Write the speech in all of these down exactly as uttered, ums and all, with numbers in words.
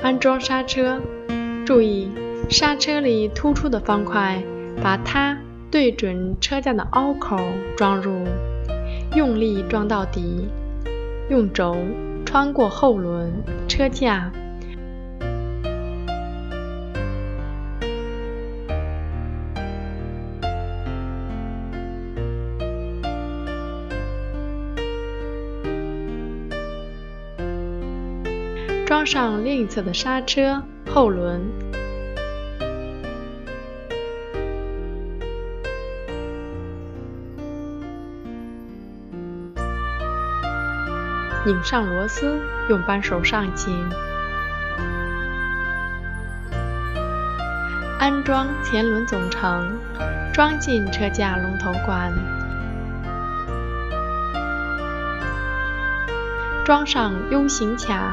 安装刹车，注意刹车里突出的方块，把它对准车架的凹口装入，用力装到底，用轴穿过后轮、车架。装上另一侧的刹车、后轮，拧上螺丝，用扳手上紧。安装前轮总成，装进车架龙头管，装上 U 型卡。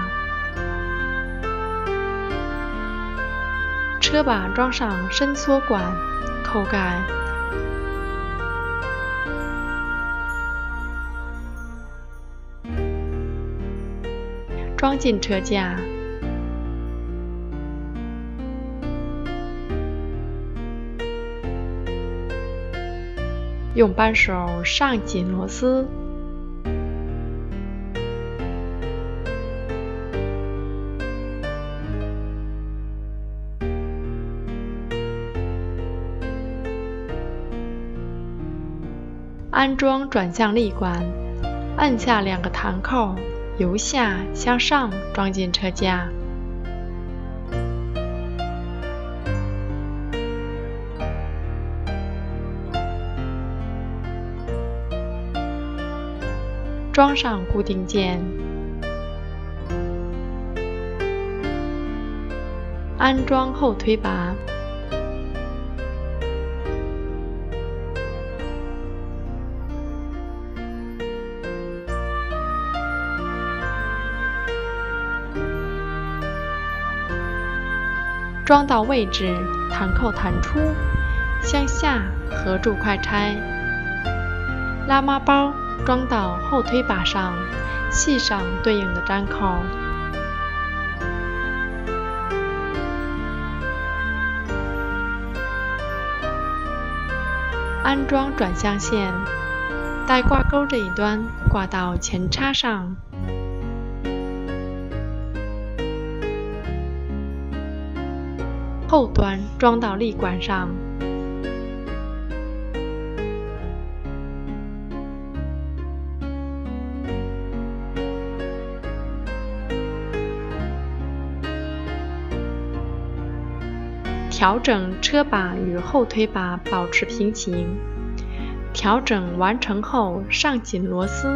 车把装上伸缩管，扣盖，装进车架，用扳手上紧螺丝。安装转向力管，按下两个弹扣，由下向上装进车架。装上固定件，安装后推把。装到位置，弹扣弹出，向下合住快拆。拉妈包装到后推把上，系上对应的粘扣。安装转向线，带挂钩这一端挂到前叉上。后端装到立管上，调整车把与后推把保持平行，调整完成后上紧螺丝。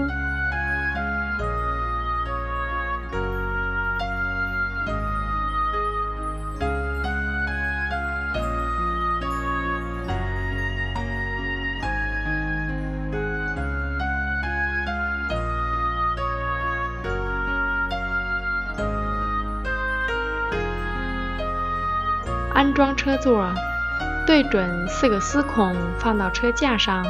安装车座，对准四个丝孔放到车架上，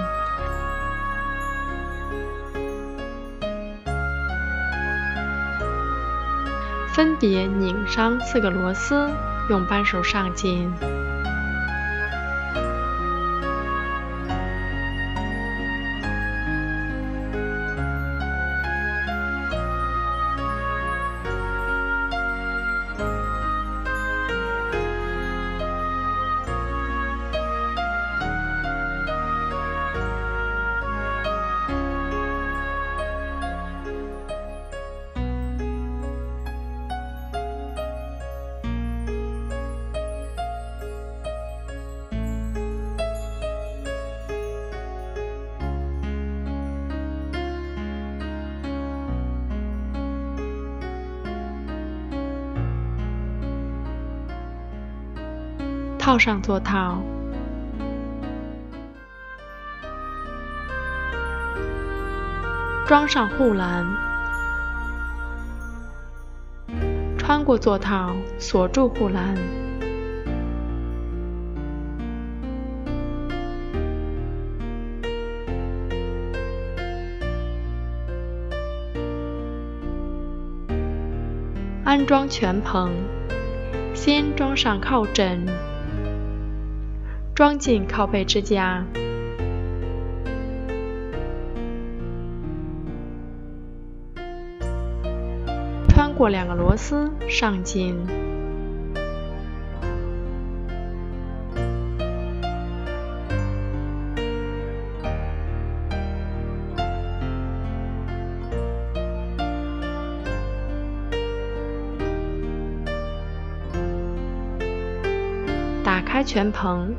分别拧上四个螺丝，用扳手上紧。套上座套，装上护栏，穿过座套锁住护栏。安装全棚， 先装上靠枕，装进靠背支架，穿过两个螺丝上紧，打开全棚，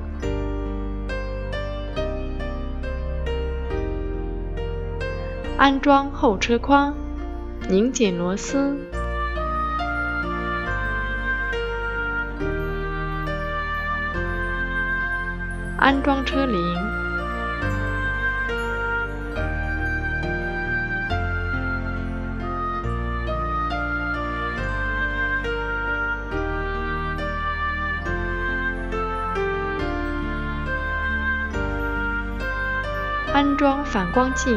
安装后车筐，拧紧螺丝，安装车铃，安装反光镜，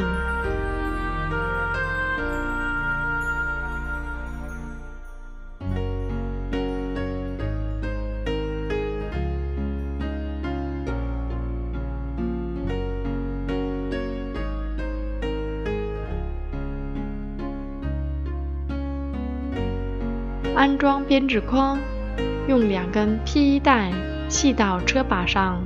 安装编织框，用两根 P 一 带系到车把上，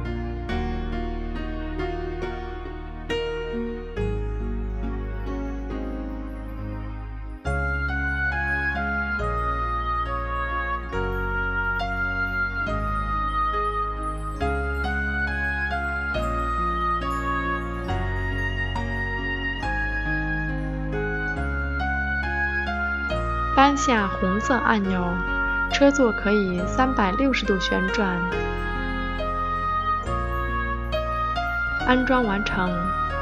扳下红色按钮，车座可以三百六十度旋转。安装完成。